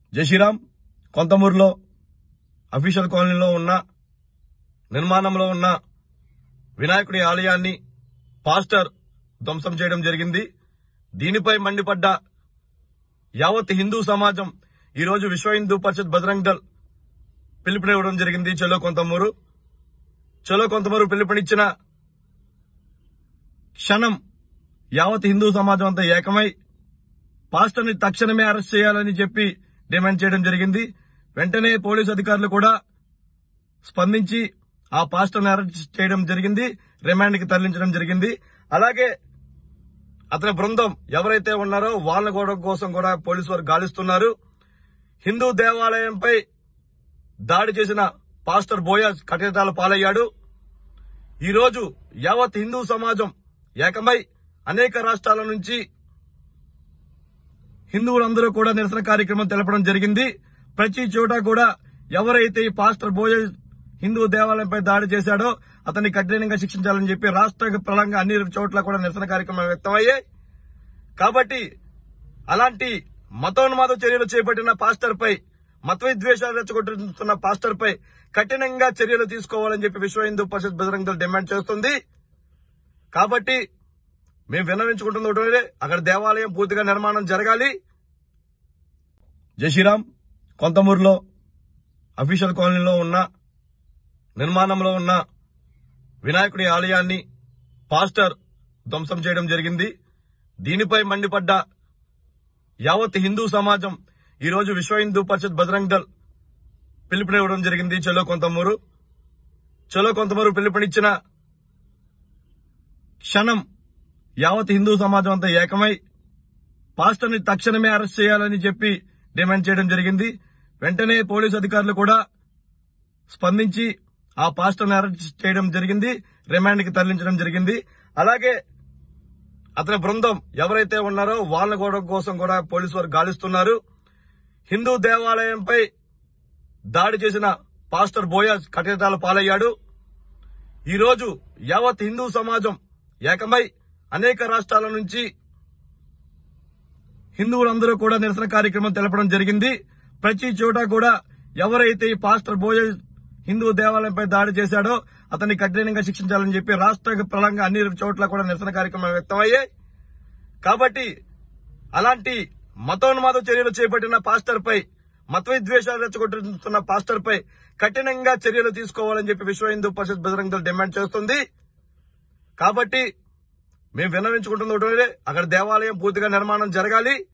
Jai Shri Ram కొంతమూరులో official కాలనీలో ఉన్న నిర్మాణంలో ఉన్న వినాయకుడి ఆలయాన్ని పాస్టర్ ధ్వంసం చేయడం జరిగింది. దీనిపై మండిపడ్డ యావత్ హిందూ సమాజం ఈరోజు విశ్వ హిందూ పరిషత్ బజరంగ్ దళ్ పిలుపునివ్వడం జరిగింది. చలో కొంతమూరు పిలుపునిచ్చిన క్షణం యావత్ హిందూ సమాజం అంతా ఏకమై పాస్టర్ని తక్షణమే అరెస్ట్ చేయాలని చెప్పి డిమాండ్ చేయడం జరిగింది. వెంటనే పోలీసు అధికారులు కూడా స్పందించి ఆ పాస్టర్ని అరెస్ట్ చేయడం జరిగింది, రిమాండ్కి తరలించడం జరిగింది. అలాగే అతని బృందం ఎవరైతే ఉన్నారో వాళ్ళ కోసం కూడా పోలీసు వారు గాలిస్తున్నారు. హిందూ దేవాలయంపై దాడి చేసిన పాస్టర్ బోయాజ్ కటకటాల పాలయ్యాడు. ఈరోజు యావత్ హిందూ సమాజం ఏకమై అనేక రాష్ట్రాల నుంచి హిందువులందరూ కూడా నిరసన కార్యక్రమం తెలపడం జరిగింది. ప్రతి చోట కూడా ఎవరైతే ఈ పాస్టర్ బోయాజ్ హిందూ దేవాలయంపై దాడి చేశాడో అతన్ని కఠినంగా శిక్షించాలని చెప్పి రాష్ట్ర ప్రలంగా అన్ని చోట్ల కూడా నిరసన కార్యక్రమాలు వ్యక్తమయ్యాయి. కాబట్టి అలాంటి మతోన్మాద చర్యలు చేపట్టిన పాస్టర్ పై, మత విద్వేషాలు రెచ్చగొట్టుతున్న పాస్టర్ పై కఠినంగా చర్యలు తీసుకోవాలని చెప్పి విశ్వ హిందూ పరిషత్ బజరంగ్ దళ్ డిమాండ్ చేస్తుంది. కాబట్టి మేము విన్నవించుకుంటుంది ఒకటే, అక్కడ దేవాలయం పూర్తిగా నిర్మాణం జరగాలి. జయశ్రీరామ్ కొంతమూరులో అఫీషియల్ కాలనీలో ఉన్న నిర్మాణంలో ఉన్న వినాయకుడి ఆలయాన్ని పాస్టర్ ధ్వంసం చేయడం జరిగింది. దీనిపై మండిపడ్డ యావత్ హిందూ సమాజం ఈరోజు విశ్వ హిందూ పరిషత్ బజరంగ్ దళ్ పిలుపునివ్వడం జరిగింది. చలో కొంతమూరు పిలుపునిచ్చిన క్షణం యావత్ హిందూ సమాజం అంతా ఏకమై పాస్టర్ని తక్షణమే అరెస్ట్ చేయాలని చెప్పి డిమాండ్ చేయడం జరిగింది. వెంటనే పోలీసు అధికారులు కూడా స్పందించి ఆ పాస్టర్ని అరెస్ట్ చేయడం జరిగింది, రిమాండ్కి తరలించడం జరిగింది. అలాగే అతని బృందం ఎవరైతే ఉన్నారో వాళ్ళ కోసం కూడా పోలీసు వారు గాలిస్తున్నారు. హిందూ దేవాలయంపై దాడి చేసిన పాస్టర్ బోయాజ్ కటకటాల పాలయ్యాడు. ఈరోజు యావత్ హిందూ సమాజం ఏకమై అనేక రాష్ట్రాల నుంచి హిందువులందరూ కూడా నిరసన కార్యక్రమం తెలపడం జరిగింది. ప్రతి చోట కూడా ఎవరైతే ఈ పాస్టర్ బోయాజ్ హిందూ దేవాలయంపై దాడి చేశాడో అతన్ని కఠినంగా శిక్షించాలని చెప్పి రాష్ట్ర ప్రలంగా అన్ని చోట్ల కూడా నిరసన కార్యక్రమాలు వ్యక్తమయ్యాయి. కాబట్టి అలాంటి మతోన్మాద చర్యలు చేపట్టిన పాస్టర్ పై, మత విద్వేషాలు రెచ్చగొట్టుతున్న పాస్టర్ పై కఠినంగా చర్యలు తీసుకోవాలని చెప్పి విశ్వ హిందూ పరిషత్ బజరంగ్ దళ్ డిమాండ్ చేస్తుంది. కాబట్టి మేము విన్నవించుకుంటుంది ఒకటే, అక్కడ దేవాలయం పూర్తిగా నిర్మాణం జరగాలి.